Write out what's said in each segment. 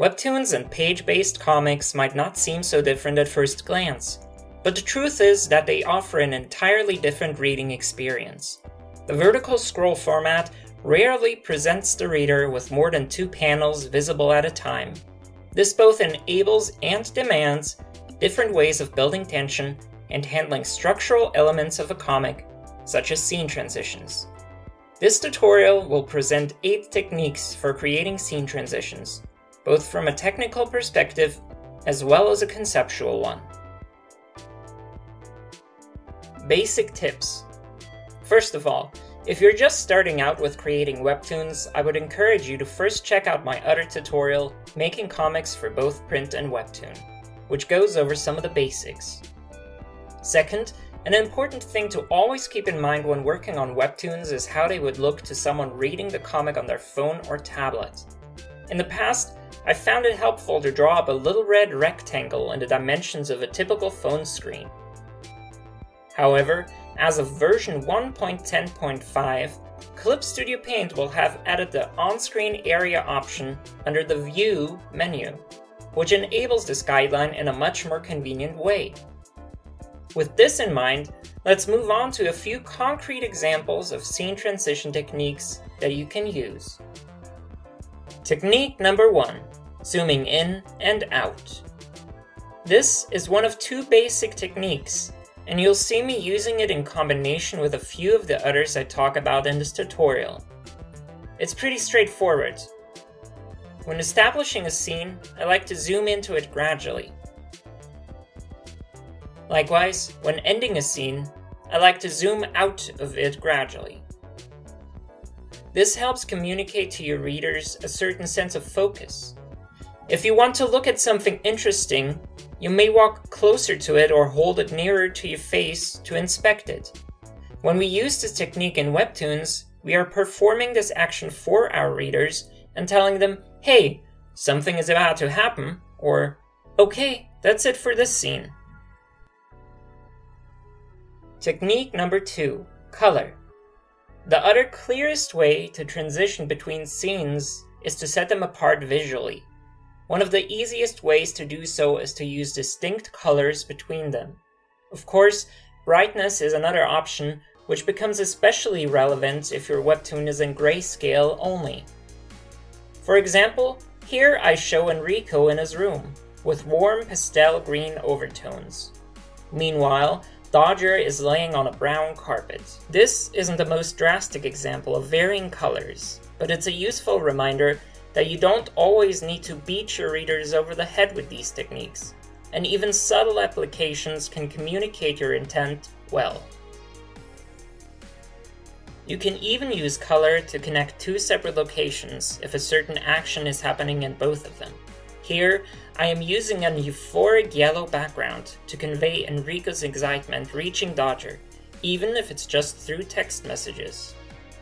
Webtoons and page-based comics might not seem so different at first glance, but the truth is that they offer an entirely different reading experience. The vertical scroll format rarely presents the reader with more than 2 panels visible at a time. This both enables and demands different ways of building tension and handling structural elements of a comic, such as scene transitions. This tutorial will present 8 techniques for creating scene transitions, both from a technical perspective as well as a conceptual one. Basic tips. First of all, if you're just starting out with creating Webtoons, I would encourage you to first check out my other tutorial, Making Comics for both print and Webtoon, which goes over some of the basics. Second, an important thing to always keep in mind when working on Webtoons is how they would look to someone reading the comic on their phone or tablet. In the past, I found it helpful to draw up a little red rectangle in the dimensions of a typical phone screen. However, as of version 1.10.5, Clip Studio Paint will have added the on-screen area option under the View menu, which enables this guideline in a much more convenient way. With this in mind, let's move on to a few concrete examples of scene transition techniques that you can use. Technique number 1, zooming in and out. This is one of 2 basic techniques, and you'll see me using it in combination with a few of the others I talk about in this tutorial. It's pretty straightforward. When establishing a scene, I like to zoom into it gradually. Likewise, when ending a scene, I like to zoom out of it gradually. This helps communicate to your readers a certain sense of focus. If you want to look at something interesting, you may walk closer to it or hold it nearer to your face to inspect it. When we use this technique in Webtoons, we are performing this action for our readers and telling them, hey, something is about to happen, or okay, that's it for this scene. Technique number 2, color. The other clearest way to transition between scenes is to set them apart visually. One of the easiest ways to do so is to use distinct colors between them. Of course, brightness is another option, which becomes especially relevant if your Webtoon is in grayscale only. For example, here I show Enrico in his room, with warm pastel green overtones. Meanwhile, Dodger is laying on a brown carpet. This isn't the most drastic example of varying colors, but it's a useful reminder that you don't always need to beat your readers over the head with these techniques, and even subtle applications can communicate your intent well. You can even use color to connect 2 separate locations if a certain action is happening in both of them. Here, I am using an euphoric yellow background to convey Enrico's excitement reaching Dodger, even if it's just through text messages.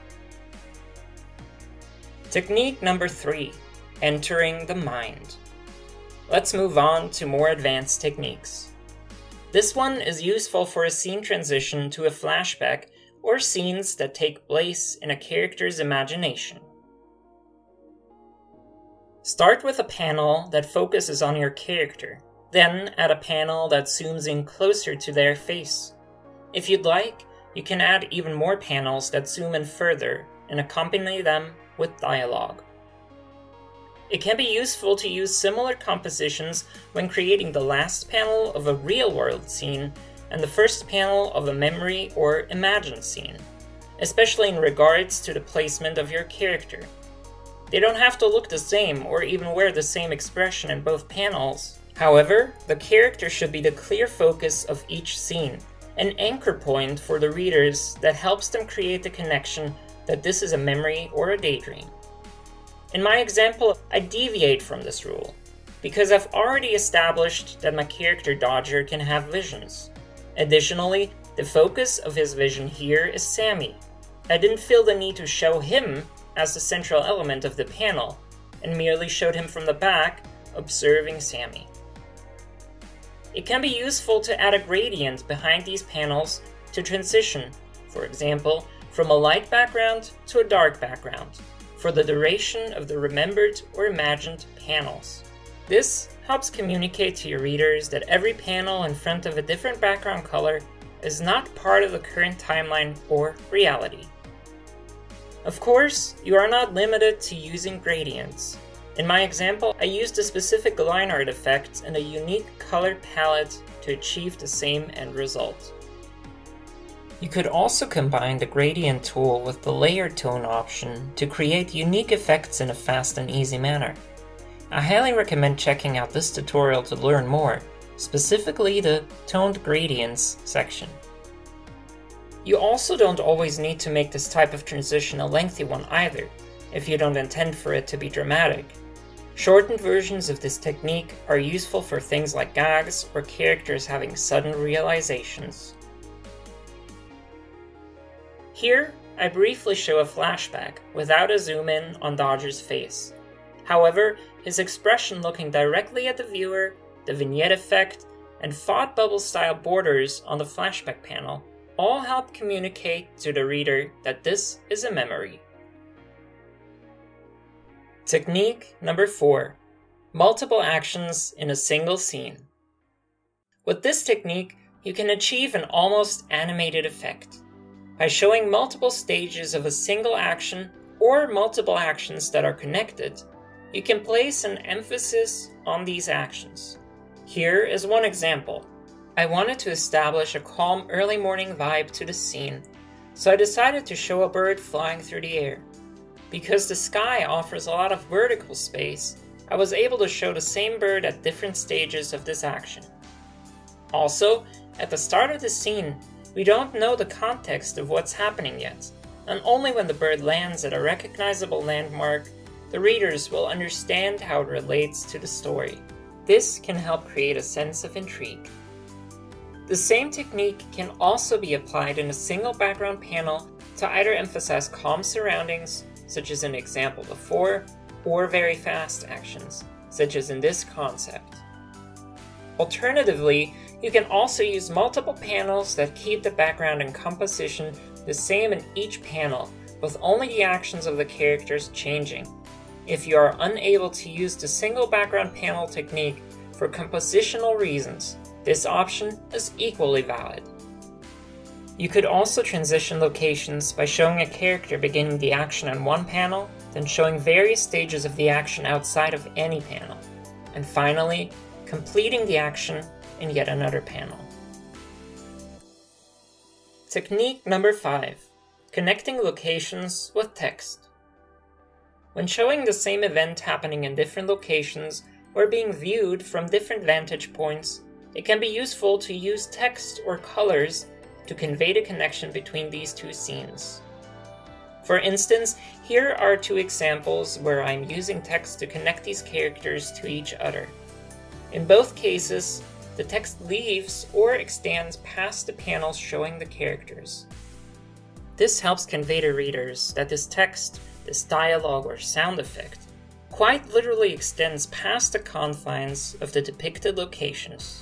Technique number 3, entering the mind. Let's move on to more advanced techniques. This one is useful for a scene transition to a flashback or scenes that take place in a character's imagination. Start with a panel that focuses on your character, then add a panel that zooms in closer to their face. If you'd like, you can add even more panels that zoom in further and accompany them with dialogue. It can be useful to use similar compositions when creating the last panel of a real-world scene and the first panel of a memory or imagined scene, especially in regards to the placement of your character. They don't have to look the same or even wear the same expression in both panels. However, the character should be the clear focus of each scene, an anchor point for the readers that helps them create the connection that this is a memory or a daydream. In my example, I deviate from this rule, because I've already established that my character Dodger can have visions. Additionally, the focus of his vision here is Sammy. I didn't feel the need to show him as the central element of the panel, and merely showed him from the back, observing Sammy. It can be useful to add a gradient behind these panels to transition, for example, from a light background to a dark background, for the duration of the remembered or imagined panels. This helps communicate to your readers that every panel in front of a different background color is not part of the current timeline or reality. Of course, you are not limited to using gradients. In my example, I used a specific line art effect and a unique color palette to achieve the same end result. You could also combine the gradient tool with the layer tone option to create unique effects in a fast and easy manner. I highly recommend checking out this tutorial to learn more, specifically the toned gradients section. You also don't always need to make this type of transition a lengthy one either, if you don't intend for it to be dramatic. Shortened versions of this technique are useful for things like gags or characters having sudden realizations. Here, I briefly show a flashback without a zoom in on Dodger's face. However, his expression looking directly at the viewer, the vignette effect, and thought bubble style borders on the flashback panel all help communicate to the reader that this is a memory. Technique number 4. Multiple actions in a single scene. With this technique, you can achieve an almost animated effect. By showing multiple stages of a single action or multiple actions that are connected, you can place an emphasis on these actions. Here is one example. I wanted to establish a calm early morning vibe to the scene, so I decided to show a bird flying through the air. Because the sky offers a lot of vertical space, I was able to show the same bird at different stages of this action. Also, at the start of the scene, we don't know the context of what's happening yet, and only when the bird lands at a recognizable landmark, the readers will understand how it relates to the story. This can help create a sense of intrigue. The same technique can also be applied in a single background panel to either emphasize calm surroundings, such as in the example before, or very fast actions, such as in this concept. Alternatively, you can also use multiple panels that keep the background and composition the same in each panel, with only the actions of the characters changing. If you are unable to use the single background panel technique for compositional reasons, this option is equally valid. You could also transition locations by showing a character beginning the action on one panel, then showing various stages of the action outside of any panel, and finally, completing the action in yet another panel. Technique number 5. Connecting locations with text. When showing the same event happening in different locations or being viewed from different vantage points, it can be useful to use text or colors to convey the connection between these two scenes. For instance, here are 2 examples where I'm using text to connect these characters to each other. In both cases, the text leaves or extends past the panels showing the characters. This helps convey to readers that this text, this dialogue or sound effect, quite literally extends past the confines of the depicted locations.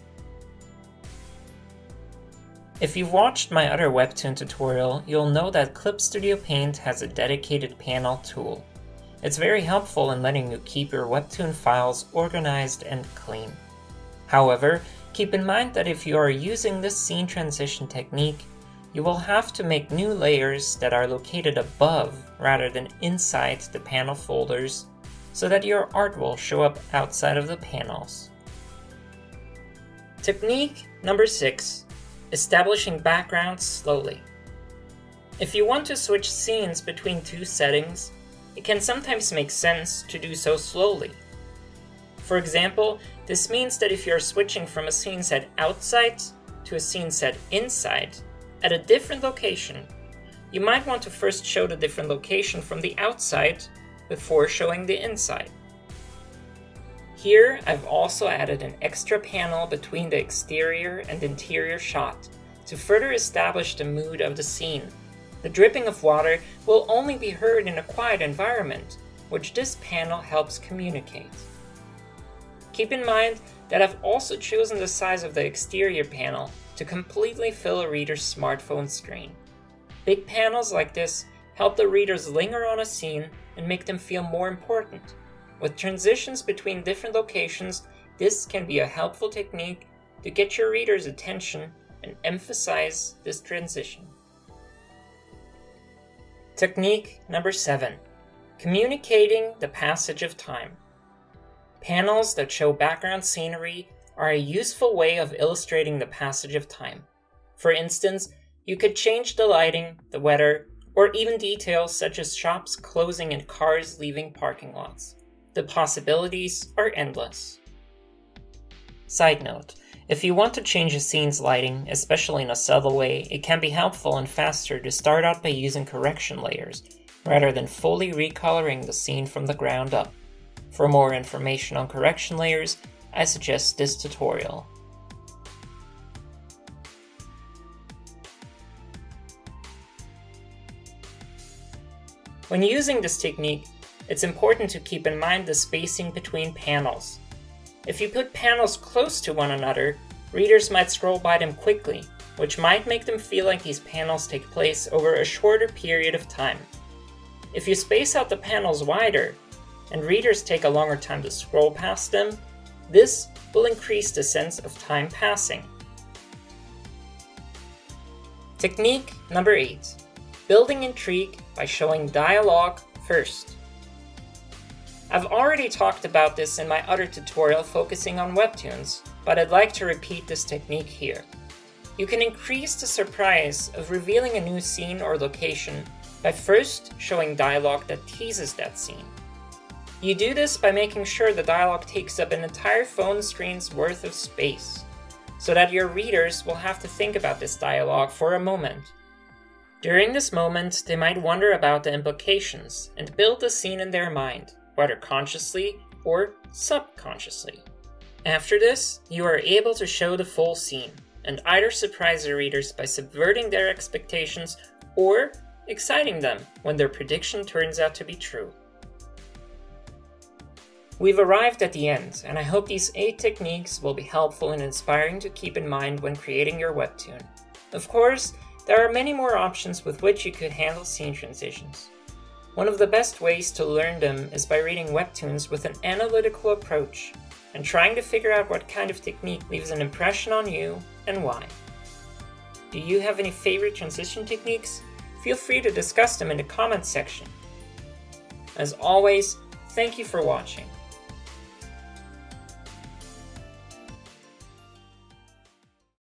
If you've watched my other Webtoon tutorial, you'll know that Clip Studio Paint has a dedicated panel tool. It's very helpful in letting you keep your Webtoon files organized and clean. However, keep in mind that if you are using this scene transition technique, you will have to make new layers that are located above rather than inside the panel folders, so that your art will show up outside of the panels. Technique number 6. Establishing backgrounds slowly. If you want to switch scenes between 2 settings, it can sometimes make sense to do so slowly. For example, this means that if you are switching from a scene set outside to a scene set inside at a different location, you might want to first show the different location from the outside before showing the inside. Here, I've also added an extra panel between the exterior and interior shot to further establish the mood of the scene. The dripping of water will only be heard in a quiet environment, which this panel helps communicate. Keep in mind that I've also chosen the size of the exterior panel to completely fill a reader's smartphone screen. Big panels like this help the readers linger on a scene and make them feel more important. with transitions between different locations, this can be a helpful technique to get your reader's attention and emphasize this transition. Technique number 7. Communicating the passage of time. Panels that show background scenery are a useful way of illustrating the passage of time. For instance, you could change the lighting, the weather, or even details such as shops closing and cars leaving parking lots. The possibilities are endless. Side note, if you want to change a scene's lighting, especially in a subtle way, it can be helpful and faster to start out by using correction layers, rather than fully recoloring the scene from the ground up. For more information on correction layers, I suggest this tutorial. When using this technique, it's important to keep in mind the spacing between panels. If you put panels close to one another, readers might scroll by them quickly, which might make them feel like these panels take place over a shorter period of time. If you space out the panels wider, and readers take a longer time to scroll past them, this will increase the sense of time passing. Technique number 8. Building intrigue by showing dialogue first. I've already talked about this in my other tutorial focusing on Webtoons, but I'd like to repeat this technique here. You can increase the surprise of revealing a new scene or location by first showing dialogue that teases that scene. You do this by making sure the dialogue takes up an entire phone screen's worth of space, so that your readers will have to think about this dialogue for a moment. During this moment, they might wonder about the implications and build the scene in their mind, whether consciously or subconsciously. After this, you are able to show the full scene, and either surprise the readers by subverting their expectations or exciting them when their prediction turns out to be true. We've arrived at the end, and I hope these 8 techniques will be helpful and inspiring to keep in mind when creating your webtoon. Of course, there are many more options with which you could handle scene transitions. One of the best ways to learn them is by reading webtoons with an analytical approach and trying to figure out what kind of technique leaves an impression on you and why. Do you have any favorite transition techniques? Feel free to discuss them in the comments section. As always, thank you for watching.